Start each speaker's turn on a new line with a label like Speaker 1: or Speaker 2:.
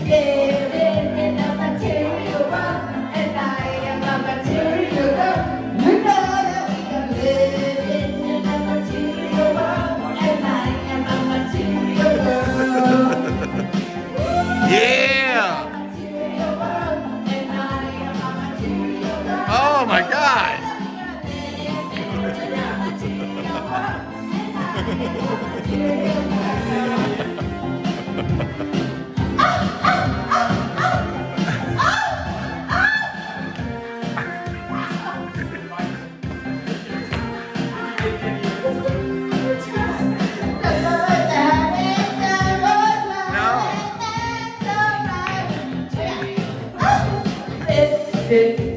Speaker 1: living in a material world, and I am a material girl. You know that we are living in a material world, and I am a material girl.
Speaker 2: Yeah! Oh my God!
Speaker 1: No.